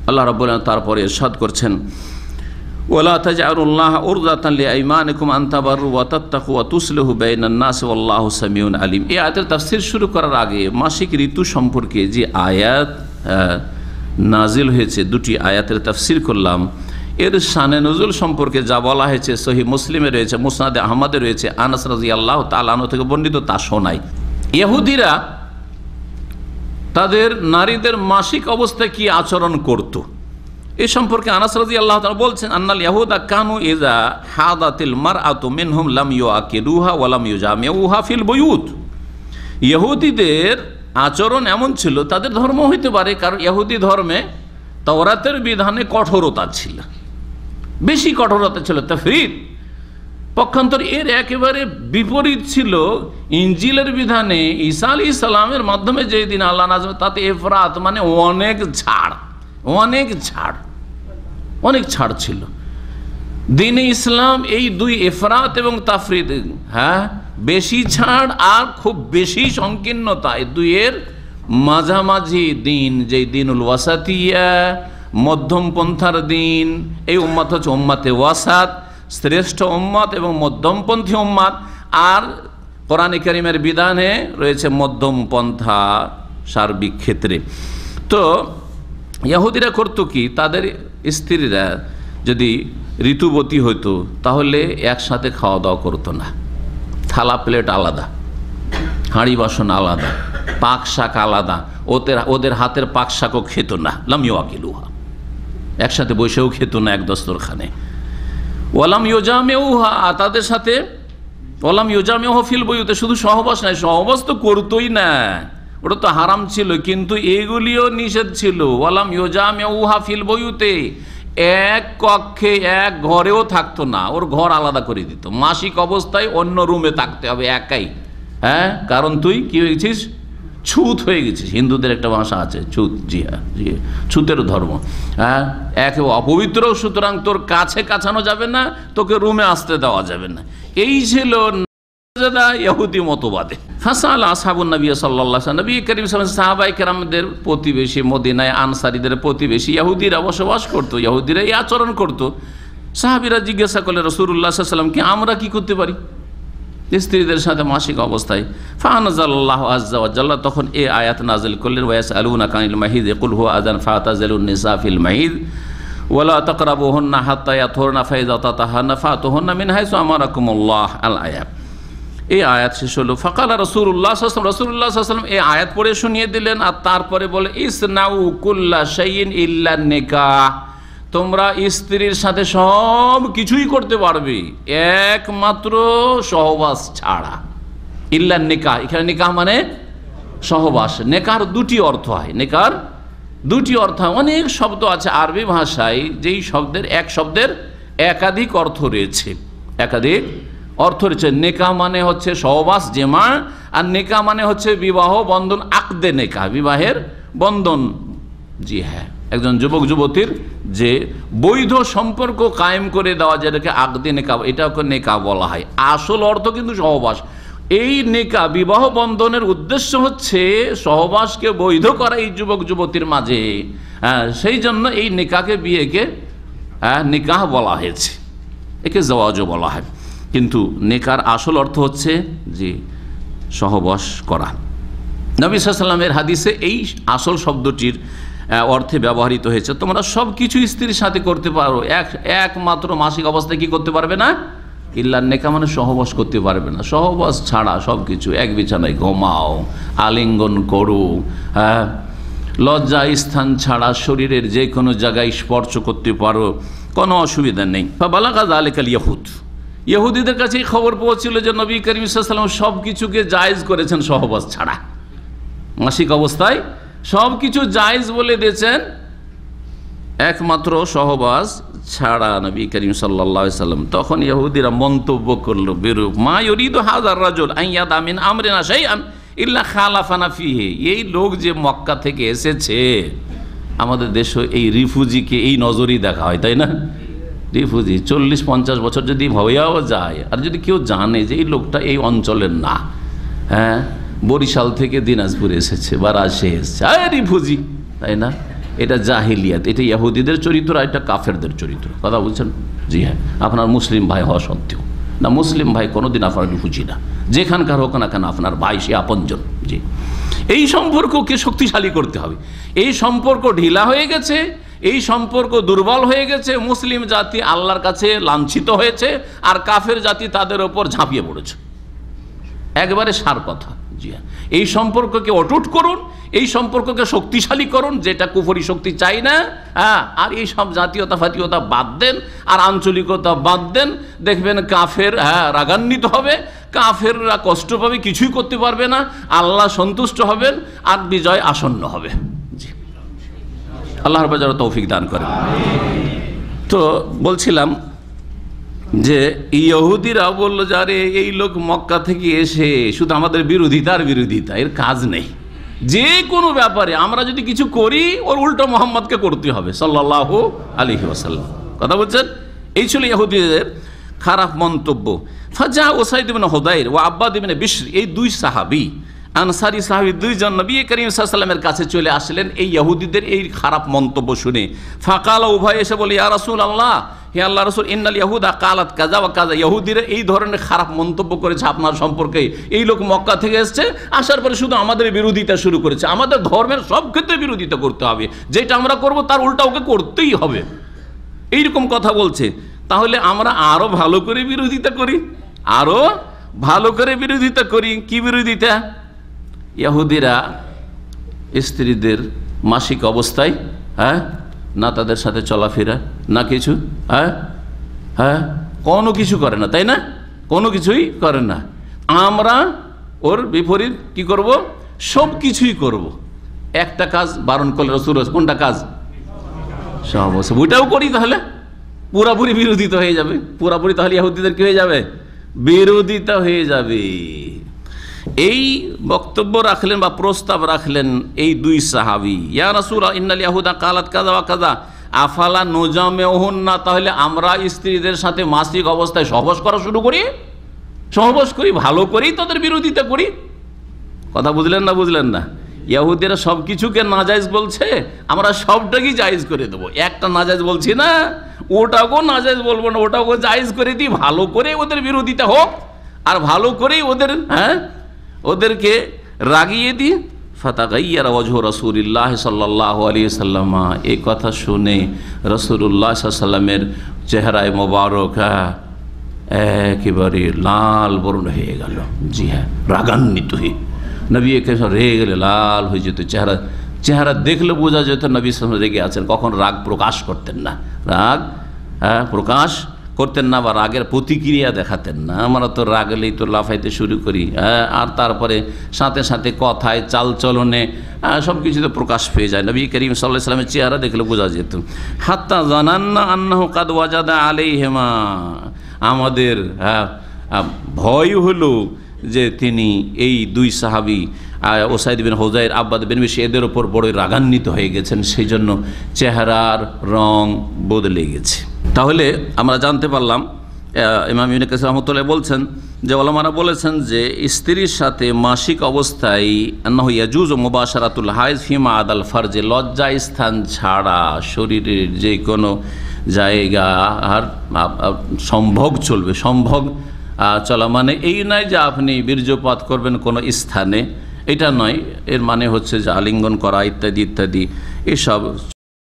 আল্লাহ রাব্বুল আলামিন তারপরে ইরশাদ করছেন, ওয়ালা তাজআলুল্লাহ উরদাতান লিআইমানিকুম আন তাবাররু ওয়া তাত্তাকু ওয়া তুসলিহু বাইনান নাস ওয়াল্লাহু সামিউন আলিম। এই আয়াতের তাফসীর শুরু করার আগে মাসিক ঋতু সম্পর্কে যে আয়াত নাজিল হয়েছে, দুটি আয়াতের তাফসীর করলাম। এর শানে নজুল সম্পর্কে যা বলা হয়েছে সহিহ মুসলিমে রয়েছে, মুসনাদে আহমদে রয়েছে, আনাস রাদিয়াল্লাহু তাআলা আনহু থেকে বর্ণিত, তা শোনাই। ইহুদিরা তাদের নারীদের মাসিক অবস্থায় কি আচরণ করত এ সম্পর্কে আনাস রাদিয়াল্লাহু তাআলা বলছেন, আন্নাল ইয়াহুদা কানু ইযা হাদাতিল মারআতু মিনহুম লাম ইউআকিলুহা ওয়া লাম ইউজামিউহা ফিল বুয়ুত। ইহুদিদের আচরণ এমন ছিল, তাদের ধর্ম হইতে পারে, কারণ ইহুদি ধর্মে তাওরাতের বিধানে কঠোরতা ছিল, বেশি কঠোরতা ছিল, তাফরীদ। পক্ষান্তর এর একেবারে বিপরীত ছিল ইনজিলের বিধানে। ঈসা আলাইহিস সালামের মাধ্যমে যে দিন আল্লাহ নাযিল, তাতে ইফরাত মানে অনেক ছাড়, অনেক ছাড়, অনেক ছাড় ছিল। দ্বীনে ইসলাম এই দুই ইফরাত এবং তাফরীদ, বেশি ছাড় আর খুব বেশি সংকীর্ণতা, এই দুইয়ের মাঝামাঝি দিন, যে দিনুল ওয়াসাতিয়া, মধ্যম পন্থার দিন। এই উম্মত হচ্ছে উম্মতে ওয়াসাত, শ্রেষ্ঠ উম্মত এবং মধ্যমপন্থী উম্মত। আর কোরআন কারীমের বিধানে রয়েছে মধ্যম পন্থা সার্বিক ক্ষেত্রে। তো ইহুদিরা করতো কি, তাদের স্ত্রীরা যদি ঋতুবতী হইতো তাহলে একসাথে খাওয়া দাওয়া করতো না। থালা প্লেট আলাদা, হাঁড়ি বাসন আলাদা, পাক শাক আলাদা, ওদের হাতের পাক শাকও খেত না। লাম ইউআকিলুহা, একসাথে বসেও খেত না এক দস্তরখানে। ওয়ালাম ইউজামিউহা, তাদের সাথে ওয়ালাম ইউজামিউহা ফিল বুয়ুতে, শুধু সহবাস নাই, সহবাস তো করতোই না, ওটা তো হারাম ছিল, কিন্তু এগুলিও নিষেধ ছিল। ওয়ালাম ইউজামিউহা ফিল বুয়ুতে, এক কক্ষে এক ঘরেও থাকতো না, ওর ঘর আলাদা করে দিত। মাসিক অবস্থায় অন্য রুমে থাকতে হবে একাই। কারণ তুই কি হয়ে গেছিস, ছুত হয়ে গেছিস। হিন্দুদের একটা ভাষা আছে ছুত, জি হ্যাঁ, জি, ছুতের ধর্ম। একে অপবিত্র, সুতরাং তোর কাছে কাছানো যাবে না, তোকে রুমে আসতে দেওয়া যাবে না। এই ছিল ইহুদি মতবাদে। ফাসাল আসহাবুন নবী সাল্লাল্লাহু আলাইহি ওয়াসাল্লাম, নবী করিম সাল্লাল্লাহু আলাইহি ওয়াসাল্লাম সাহাবায়ে কেরামদের প্রতিবেশী মদিনায় আনসারীদের প্রতিবেশী ইহুদিরা বসবাস করতো, ইহুদিরা এই আচরণ করতো। সাহাবীরা জিজ্ঞাসা করলেন রাসূলুল্লাহ সাল্লাল্লাহু আলাইহি ওয়াসাল্লামকে, আমরা কি করতে পারি স্ত্রীদের সাথে মাসিক অবস্থায়? ফানাজাল্লাহু আযজা ওয়া জাল্লা, তখন এই আয়াত নাযিল করলেন, ওয়ায়াসআলুনাকা আনিল মাহিদ কুল হুয়া আযান ফাতাজিলুন নিসা ফিল মাহিদ ওয়ালা তাকরাবুহুন্না হাত্তা ইয়াতহুরনা ফাইযা তাতাহারনা ফাতুহুন্না মিন হাইসু আমারাকুমুল্লাহ। আল আয়াত, এই আয়াত শেষ হলো। ফাকালা রাসূলুল্লাহ সাল্লাল্লাহু আলাইহি ওয়াসাল্লাম এই আয়াত পড়ে শুনিয়ে দিলেন, আর তারপরে বলে, ইসনাউ কুল্লা শাইইন ইল্লা নিকাহ, তোমরা স্ত্রীর সাথে সব কিছুই করতে পারবে একমাত্র সহবাস ছাড়া। ইল্লা নিকাহ, এখানে নিকাহ মানে সহবাস। নেকার দুটি অর্থ হয়, নেকার দুটি অর্থ হয়। অনেক শব্দ আছে আরবি ভাষায়, যেই শব্দের এক শব্দের একাধিক অর্থ রয়েছে, একাধিক অর্থ রয়েছে। নেকাহ মানে হচ্ছে সহবাস, জেমা, আর নেকাহ মানে হচ্ছে বিবাহ বন্ধন, আকদে নেকাহ, বিবাহের বন্ধন। জি হ্যাঁ, একজন যুবক যুবতীর যে বৈধ সম্পর্ক কায়েম করে দেওয়া, যেটাকে আকদে নেকাহ, এটাকে নেকাহ বলা হয়। আসল অর্থ কিন্তু সহবাস। এই নেকাহ, বিবাহ বন্ধনের উদ্দেশ্য হচ্ছে সহবাসকে বৈধ করা এই যুবক যুবতীর মাঝে। সেই জন্য এই নেকাহকে, বিয়েকে নিকাহ বলা হয়েছে, একে জাওয়াজও বলা হয়। কিন্তু নেকার আসল অর্থ হচ্ছে যে সহবাস করা। নবী সাল্লাল্লাহু আলাইহি ওয়াসাল্লামের হাদিসে এই আসল শব্দটির অর্থে ব্যবহৃত হয়েছে। তোমরা সব কিছু স্ত্রীর সাথে করতে পারো, একমাত্র মাসিক অবস্থায় কি করতে পারবে না, ইল্লা নেকাহ মানে সহবাস করতে পারবে না। সহবাস ছাড়া সব কিছু, এক বিছানায় ঘুমাও, আলিঙ্গন করো, লজ্জা স্থান ছাড়া শরীরের যে কোনো জায়গায় স্পর্শ করতে পারো, কোনো অসুবিধা নেই। ফাবালাগা যালিকাল ইয়াহুদ, ইহুদিদের কাছে এই খবর পৌঁছিল যে নবী করিম সাল্লাল্লাহু আলাইহি ওয়াসাল্লাম সব কিছুকে জায়েজ করেছেন সহবাস ছাড়া। মাসিক অবস্থায় সব কিছু জায়েজ বলে দিয়েছেন, একমাত্র সহবাস ছাড়া নবী করিম সাল্লাল্লাহু আলাইহি ওয়াসাল্লাম। তখন ইহুদিরা মন্তব্য করলো বেরূপ, মা ইউরিদু হাযার রাজুল আন ইয়াদা মিন আমরিনা শাইআন ইল্লা খালাফানা ফিহি। এই লোক যে মক্কা থেকে এসেছে, আমাদের দেশে এই রিফিউজিকে এই নজরেই দেখা হয়, তাই না? রিফিউজি 40-50 বছর যদি ভয়াও যায়, আর যদি কেউ জানে যে এই লোকটা এই অঞ্চলের না, বরিশাল থেকে দিনাজপুর এসেছে বা রাজশাহী এসেছে, রিফিউজি, তাই না? এটা জাহিলিয়াত, এটা ইহুদিদের চরিত্র, আর এটা কাফেরদের চরিত্র। কথা বলছেন? জি হ্যাঁ, আপনার মুসলিম ভাই হওয়া সত্ত্বেও না, মুসলিম ভাই কোনোদিন আপনার বুঝি না, যেখানকার হোক না কেন আপনার ভাই, সে আপনজন। জি, এই সম্পর্ককে শক্তিশালী করতে হবে। এই সম্পর্ক ঢিলা হয়ে গেছে, এই সম্পর্ক দুর্বল হয়ে গেছে, মুসলিম জাতি আল্লাহর কাছে লাঞ্ছিত হয়েছে, আর কাফের জাতি তাদের ওপর ঝাঁপিয়ে পড়েছে। একবারে সার কথা। জি হ্যাঁ, এই সম্পর্ককে অটুট করুন, এই সম্পর্ককে শক্তিশালী করুন, যেটা কুফরি শক্তি চাই না। হ্যাঁ, আর এই সব জাতীয়তা ফাতীয়তা বাদ দেন, আর আঞ্চলিকতা বাদ দেন, দেখবেন কাফের রাগান্বিত হবে, কাফেররা কষ্ট পাবে, কিছুই করতে পারবে না, আল্লাহ সন্তুষ্ট হবেন, আর বিজয় আসন্ন হবে। জি, আল্লাহর বাজার তৌফিক দান করেন। তো বলছিলাম যে ইহুদিরা বললো যে আরে এই লোক মক্কা থেকে এসে শুধু আমাদের বিরোধিতার বিরোধিতা, এর কাজ নেই, যে কোনো ব্যাপারে আমরা যদি কিছু করি ওর উল্টো মোহাম্মদকে করতে হবে সাল্লাল্লাহু আলাইহি ওয়াসাল্লাম। কথা বলছেন? এই ছিল ইহুদিদের খারাপ মন্তব্য। ফাজা ওসাইদ ইবনে হুদাইর ও আব্বাদ ইবনে বিশর, এই দুই সাহাবী, আনসারী সাহাবী দুইজন নবী করিম সাল্লাল্লাহু আলাইহি ওয়াসাল্লামের কাছে চলে আসলেন এই ইহুদিদের এই খারাপ মন্তব্য শুনে। ফাকালা, উভয় এসে বলে, ইয়া রাসূলুল্লাহ, হে আল্লাহ রাসূল, ইন্নাল ইয়াহুদা কালাত কাযা ওয়া কাযা, ইহুদিরা এই ধরনের খারাপ মন্তব্য করেছে আপনার সম্পর্কে। এই লোক মক্কা থেকে এসেছে, আসার পরে শুধু আমাদের বিরোধিতা শুরু করেছে, আমাদের ধর্মের সব ক্ষেত্রে বিরোধিতা করতে হবে, যেটা আমরা করব তার উল্টা ওকে করতেই হবে, এইরকম কথা বলছে। তাহলে আমরা আরো ভালো করে বিরোধিতা করি, আরো ভালো করে বিরোধিতা করি। কি বিরোধিতা? ইহুদিরা স্ত্রীদের মাসিক অবস্থায় না তাদের সাথে চলাফেরা, না কিছু, কোনো কিছু করে না, তাই না? কোনো কিছুই করে না। আমরা ওর বিপরীত কি করব? সব কিছুই করব। একটা কাজ বারণ করলে রাসূল, কোনটা কাজ? সব ওইটাও করি, তাহলে পুরাপুরি বিরোধিতা হয়ে যাবে। পুরাপুরি তাহলে ইহুদিদের কি হয়ে যাবে? বিরোধিতা হয়ে যাবে। এই বক্তব্য রাখলেন বা প্রস্তাব রাখলেন এই দুই সাহাবী, ইয়া রাসূল ইন্নাল ইয়াহুদা কালাত কাযা ওয়া কাযা আফালা নুজামিউহুন্না, তাহলে আমরা স্ত্রীদের সাথে মাসিক অবস্থায় সহবাস করা শুরু করি, সহবাস করি, ভালো করেই তাদের বিরোধিতা করি। কথা বুঝলেন না? বুঝলেন না? ইহুদিরা সব কিছুকে নাজায়েজ বলছে, আমরা সবটাকেই জায়েজ করে দেবো। একটা নাজায়েজ বলছি না, ওটাকেও নাজায়েজ বলবো না, ওটাকেও জায়েজ করে দিই, ভালো করে ওদের বিরোধিতা হোক, আর ভালো করেই ওদের ওদেরকে রাগিয়ে দিই। ফাতাগাইয়ারা ওয়াজহু রাসূলিল্লাহ সাল্লাল্লাহু আলাইহি ওয়াসাল্লাম, এই কথা শুনে রাসূলুল্লাহ সাল্লাল্লাহু আলাইহি ওয়াসাল্লামের চেহারায় মোবারক একেবারে লাল বর্ণ হয়ে গেল। জি হ্যাঁ, রাগান্বিত হয়ে নবী একেবারে রেগে গেলে লাল হয়ে যেত, চেহারা দেখলে বোঝা যেত নবী সাল্লাল্লাহু আলাইহি ওয়াসাল্লাম রেগে আছেন। কখন রাগ প্রকাশ করতেন না, রাগ প্রকাশ করতেন না, বা রাগের প্রতিক্রিয়া দেখাতেন না। আমরা তো রাগলেই তো লাফাইতে শুরু করি, আর তারপরে সাথে সাথে কথায়, চালচলনে সব কিছুতে প্রকাশ পেয়ে যায়। নবী করিম সাল্লাল্লাহু আলাইহি ওয়াসাল্লামের চেহারা দেখলে বোঝা যেত। হাত্তা জানান্না আন্নাহু কাদ ওয়াজাদা আলাইহিমা, আমাদের ভয় হলো যে তিনি এই দুই সাহাবী ওসাইদ বিন হুযাইর, আব্বাদ বিন বিশর, এদের ওপর বড় রাগান্বিত হয়ে গেছেন, সেই জন্য চেহারার রং বদলে গেছে। তাহলে আমরা জানতে পারলাম, ইমাম ইবনে কাসির রাহমাতুল্লাহ বলছেন যে ওলামারা বলেছেন যে স্ত্রীর সাথে মাসিক অবস্থায় আন্নাহু ইয়াজুজু মুবাশারাতুল হাইজ ফিমা আদাল ফারজে, লজ্জা স্থান ছাড়া শরীরের যে কোনো জায়গা আর সম্ভোগ চলবে। সম্ভোগ চলা মানে এই নয় যে আপনি বীর্যপাত করবেন কোনো স্থানে, এটা নয়। এর মানে হচ্ছে যে আলিঙ্গন করা ইত্যাদি ইত্যাদি এসব